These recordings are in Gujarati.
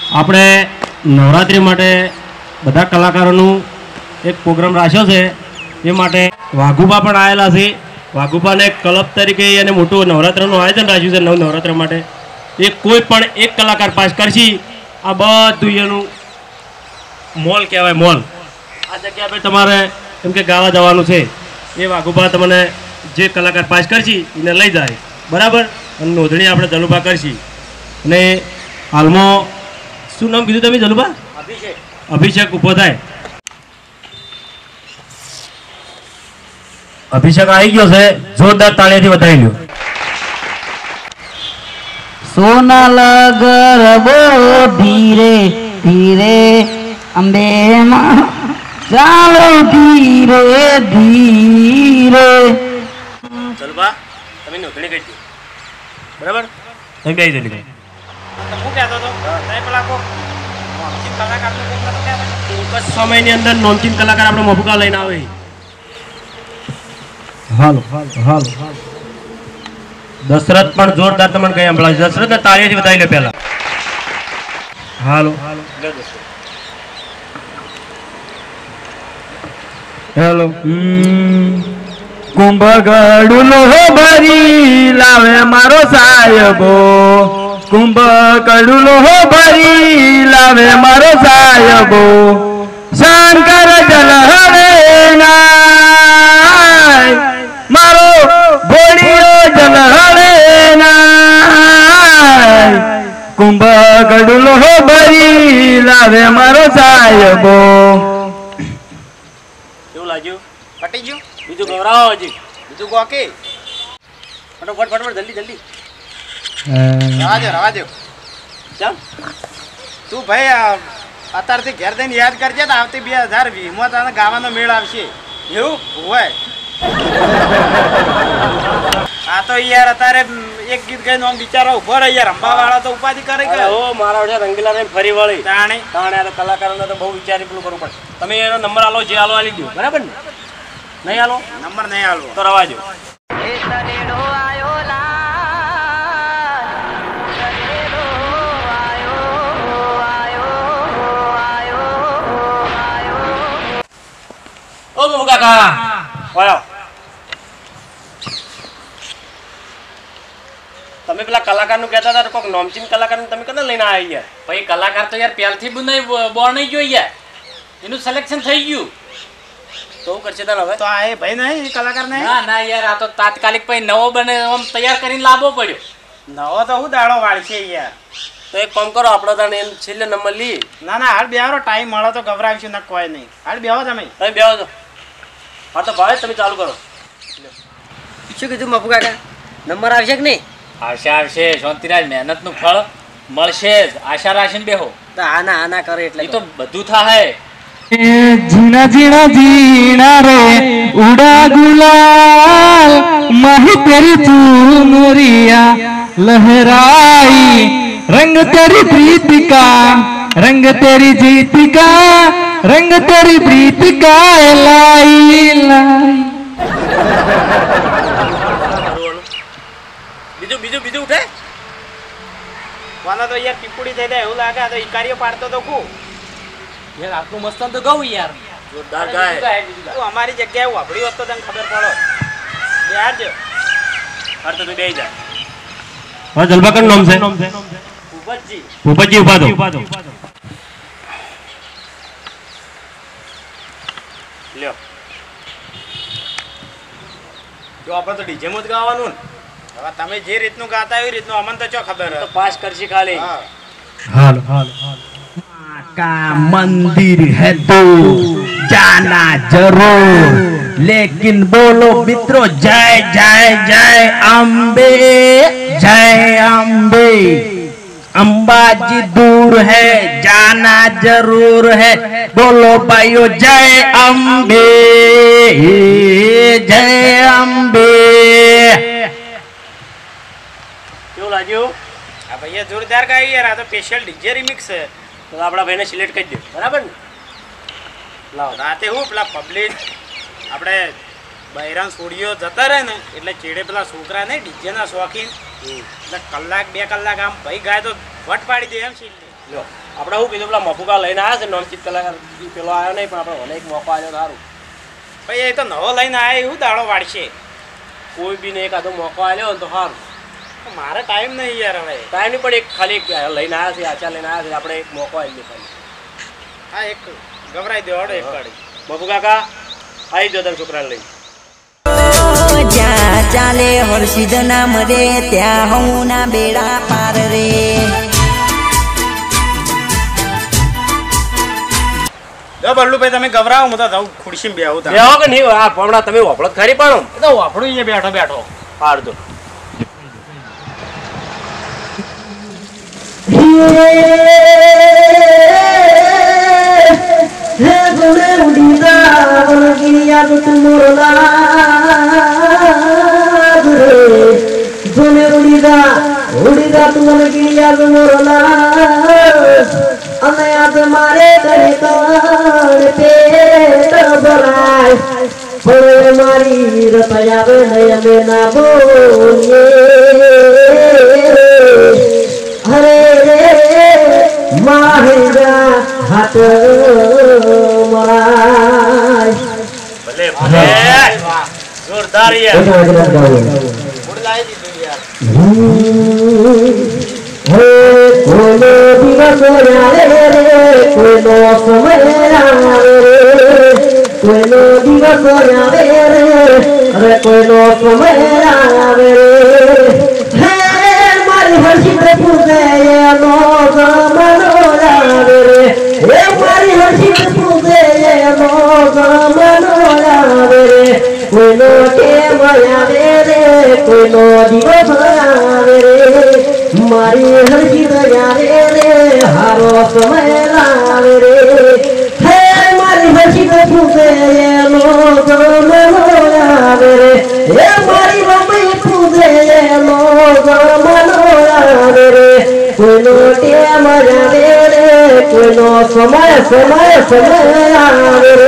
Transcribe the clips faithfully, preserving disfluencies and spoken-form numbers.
આપણે નવરાત્રિ માટે બધા કલાકારોનું એક પ્રોગ્રામ રાખ્યો છે. એ માટે વાઘુબા પણ આવેલા છે. વાઘુબાને ક્લબ તરીકે અને મોટું નવરાત્રનું આયોજન રાખ્યું છે. નવ નવરાત્ર માટે એ કોઈ પણ એક કલાકાર પાસ કરશે. આ બધું એનું મોલ કહેવાય. મોલ આ જગ્યા પર તમારે એમ કે ગાવા જવાનું છે. એ વાઘુબા તમને જે કલાકાર પાસ કરશે એને લઈ જાય, બરાબર. અને નોંધણી આપણે જલુભા કરશી. અને હાલમાં શું નામ કીધું તમે જલુભા? અભિષેક. અભિષેક ઊભો થાય. અભિષેક આવી ગયો છે. જોરદાર તાળીથી વધાવી લ્યો. સોનલ ગરબો ધીરે ધીરે અંબે માં ચાલો ધીરે ધીરે. જલુભા તમે નોંધણી કરી દો, બરાબર. તમે બે જલ્દી કરી. હું કહેતો હતો પેલા કોક કલાકારનું કોક નતો કહેતો? ટૂંક જ સમયની અંદર નોંધીન કલાકાર આપણે મફુકા લઈને આવે. હાલો હાલો હાલો. દશરથ પણ જોરદાર તમને કઈ સંભળાય. દશરથને તાળીથી વધાવી લે પહેલા. હાલો હેલો. કુંભ ગડુલો ભરી લાવે મારો સાહેબો, કુંભ ગડુલો ભરી લાવે મારો સાહેબો, શંકર જલ હરે નાય મારો ભોળિયો જલ હરે નાય, કુંભ ગડુલો ભરી લાવે મારો સાહેબો. કેવું લાગ્યું? પટી ગયું? બીજું ગવરાવો હજી. બીજું કોકે ફટાફટ ફટાફટ જલ્દી જલ્દી. રવા દો રવા દો. ચાલ તું ભાઈ અત્યારથી ઘેર જઈને યાદ કરજે તો આવતી બે હજાર વીસમાં તને ગાવાનો મેળ આવશે. એવું હોય? આ તો યાર અત્યારે એક ગીત ગાઈને આમ બિચારો ઉભો રહે યાર. રંબા વાળા તો ઉપાધિ કરે કે ઓ મારા વડે રંગીલા ને ફરી વળી તાણે તાણે આ કલાકારોને તો બહુ વિચારી પેલું કરવું પડે. તમે એનો નંબર આલો, જે આલો આલી દો, બરાબર ને? નહીં આલો નંબર નહીં આલવો તો રવા દો. ઓ બાબુ કાકા વાયો. તમે પેલા કલાકારનું કહેતા હતા કોઈક નોમચીન કલાકારનું તમે કદાચ લઈને આવ્યા યાર? ભાઈ કલાકાર તો યાર પહેલથી બોર્ન નહીં ગયો યાર. એનું સિલેક્શન થઈ ગયું તો હું કરશે તને હવે? તો આ એ ભાઈ નહીં કલાકાર નહીં? ના ના યાર આ તો તાત્કાલિક પછી નવો બને આમ તૈયાર કરીને લાવવો પડ્યો. નવો તો હું દાડો વાળશે યાર. તો એક કામ કરો, આપણે તને એમ છેલ્લે નંબર લઈએ. ના ના હાલ બેહારો, ટાઈમ મળે તો ગભરાવીશું ના કોઈ નહીં. હાલ બેહો તમે. તમે બેહો છો. હા તો ભાઈ તમે ચાલુ કરો. શું કીધું મફુ કાકા? નંબર આવશે કે નહીં? આવશે આવશે શાંતિરાજ. મહેનતનું ફળ મળશે જ. આશા રાખીને બેહો. તો આના આના કરે એટલે એ તો બધું થાય. જીણા જીણા જીણા રે ઉડા ગુલાલ માહી તેરી ચુનરિયા લहराई, रंग तेरी प्रीत का रंग तेरी जीत का रंग तेरी प्रीत का लाई लाई. બીજું બીજું બીજું ઉઠે. વાના તો યાર ટીપુડી થઈ જાય એવું લાગે. આ તો ઈકારીઓ પાડતો તો કુ યાર આટલું મસ્ત તો ગયું યાર. જોરદાર ગાય. તું અમારી જગ્યાએ વાપરી હોત તો તને ખબર પડો. યાર જો હાર તો તું બેહી જા. હા જલબા કન નામ છે? ભૂપતજી. ભૂપતજી ઉભા દો. લ્યો જો આપણે તો ડીજે માં જ ગાવાનું ને. હવે તમે જે રીતનું ગાતા એવી રીતનું અમને તો ચો ખબર તો પાસ કરશી ખાલી. हाल हाल का मंदिर है तो जाना जरूर, लेकिन बोलो मित्रों जय जय जय अम्बे जय अम्बे. अंबाजी दूर है जाना जरूर है, बोलो भाइयों जय अम्बे जय अम्बे. કેવું લાગ્યું? આ ભૈયા જોરદાર ગાય યાર. આ તો સ્પેશિયલ ડીજે રિમિક્સ છે. તો આપણા ભાઈને સિલેક્ટ કરી દે, બરાબર ને? લાવો. રાતે હું પેલા પબ્લિક આપણે બૈરાન છોડીઓ જતા રહે ને એટલે ચેડે પેલા છોકરા ને ડીજે ના શોખીન એટલે કલાક બે કલાક આમ ભાઈ ગાય તો વટ પાડી દે એમ સીલ લ્યો આપણે શું કીધું પેલા મફુકા લઈને આવ્યા છે નોમચિત કલાકાર ઈ પેલો આવ્યો નહીં પણ આપણે મને એક મોકો આવ્યો સારું ભાઈ એ તો નવો લઈને આવ્યા એવું દાડો વાળશે કોઈ બી ને એકાદો મોકો આવ્યો ને તો સારું મારે ટાઈમ નહીં યાર હવે ટાઈમ નહીં પણ એક ખાલી એક લઈને આવ્યા છે આચાર લઈને આવ્યા છે આપણે એક મોકો આવી દે ખાલી હા એક ગભરાઈ દો હડો એક ગાડી મફુ કાકા આવી જો તારા છોકરાને લઈને જ્યાં ચાલે હર્ષિદ નામ રે ત્યાં હું ના બેડા પાર રે જો બલ્લુભાઈ તમે ગભરાવો હું તો જાઉં ખુરશીમાં બેહું તા બેહો કે નહીં આ હમણાં તમે વાપરો ખરી પાડો એ તો વાપરો અહીંયા બેઠો બેઠો પાડ દો हे गुणे उड़ीदा गिरिया तुमोरला रे गुणे उड़ीदा उड़ीदा तुमन गिरिया तुमोरला અને આજ મારે કરે કણ પેટ ભરાય હવે મારી રતયા વે નયને ના બોલીએ હરે રે માહિરા હાથ મરાય ભલે ભલે જોરદાર યાર મૂડ લાવી દીધું યાર હે કોઈનો દિવસ આવે રે કોઈનો સમય આવે રે કોઈનો દિવસ આવે રે અરે કોઈનો સમય આવે રે હે મારી હર્ષિત પૂજે એનો ગમનો આવે રે હે મારી હર્ષિત પૂજે એનો ગમનો આવે રે કોઈનો ટેમ આવે રે કોઈનો દિવસ આવે રે મારી હરજી આવે રે હારો સમય લાવે રે હે મારી હરજી પૂજે એનો ગમનો આવે રે હે મારી મમ્મી પૂજે એનો ગમનો આવે રે કોઈનો ટેમ આવે રે કોઈનો સમય સમય સમય આવે રે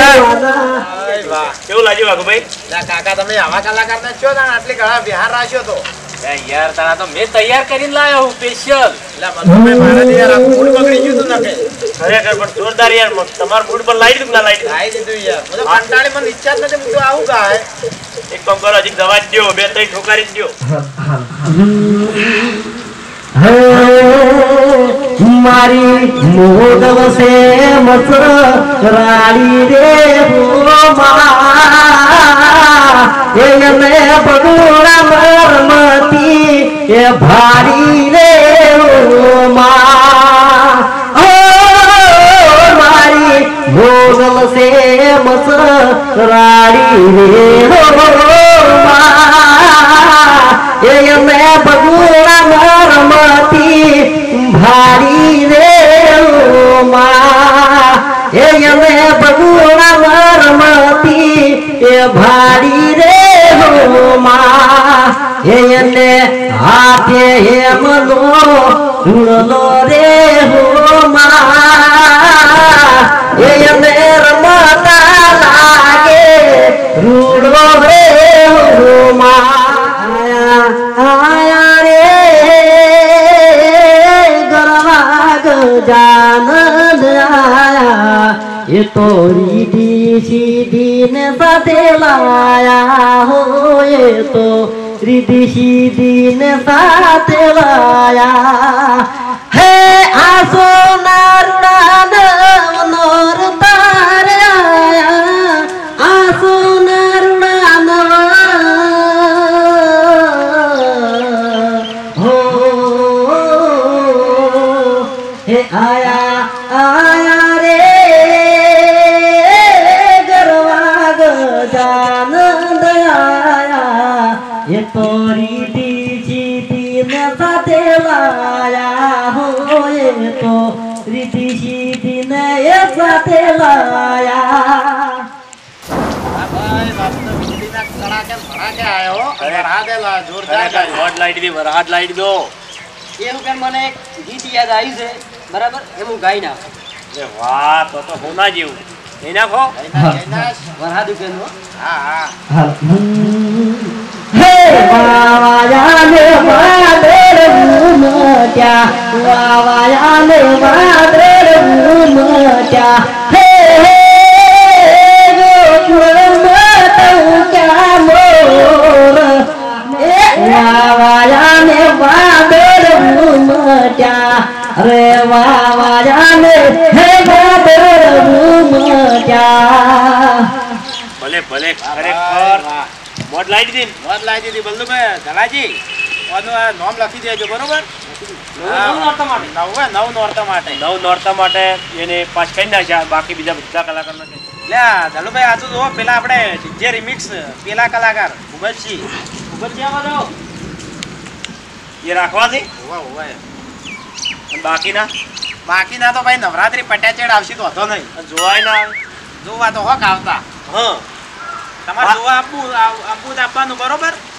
કેવું લાગ્યું વાઘુભાઈ કાકા તમે આવા કલાકાર ને છો આટલી ઘણા બિહાર રાખ્યો તો યાર તારા તો મેં તૈયાર કરીને લાવ્યો હું સ્પેશિયલ મારા યાર મૂડ બગડી ગયું તું નકે ખરેખર પણ જોરદાર યાર તમાર મૂડ પર લાઈ દીધું ના લાઈ લાવી દીધું યાર મને કંટાળી મને ઈચ્છા જ નથી હું તો આવું ગાય એક કામ કરો હજી દવા જ દો બે ત્રણ ઠોકારી જ દો મારી મોદવ સે મસ રાડી રે એને બગુડા મરમતી એ ભારી રે મારી મોદવ સે મસ રાડી રે એને બગુડા મરમતી ભારી રે એને બગુડા મરમતી એ ભારી રે એને હાથે હેમલો ઢૂળલો રે હો એને રમતા લાગે રૂડો રે હો આયા રે ગરવા ગજાનન આયા એ તો રીધી સીધી ને સાથે લાયા હો એ તો રીધી સીધી ને સાથે લાયા હે આસો નારુડા નોર તારે આયા આસો નારુડા હો હે આયા આયા રે ગરવા ગજાનન દયા એ તો રીધી સીધી ને સાથે લાયા હો એ તો રીધી સીધી ને એ સાથે લાયા વરહાદ લાઈટ દો એવું કે મને એક ગીત યાદ આવ્યું છે બરાબર એ હું ગાઈ નાખું વાહ તો તો હોના જેવું એ નાખો વરહાદ ઉકેલ હા હા હે માયા ને માદેર મુન મટ્યા વાવાયા ને વાદળ ઉમટ્યા હે હે ગોકુળ મટું ક્યાં મોર એ વાવાયા ને વાદળ ઉમટ્યા રે વાવાયા ને હે વાદળ ઉમટ્યા ભલે ભલે ખરેખર મોડ લાવી દીધી મોજ લાવી દીધી બલ્લુભાઈ ધલાજી ઓનું આ નામ લખી દેજો બરોબર નવ નોરતા માટે નવ નવ નોરતા માટે નવ નોરતા માટે એને પાસ કરી નાખ્યા બાકી બીજા બધા કલાકારને લે ધલુભાઈ આ તો જો પેલા આપણે ડીજે રિમિક્સ પેલા કલાકાર ઉબલજી ઉબલજી આમાં જો એ રાખવા છે હોવા હોવા અને બાકીના બાકીના તો ભાઈ નવરાત્રી પટ્યાચેડ આવશે તો હતો નહીં જોવાય ના આવે જોવા તો હોક આવતા હા તમારે જોવા આપવું આપવું જ આપવાનું બરોબર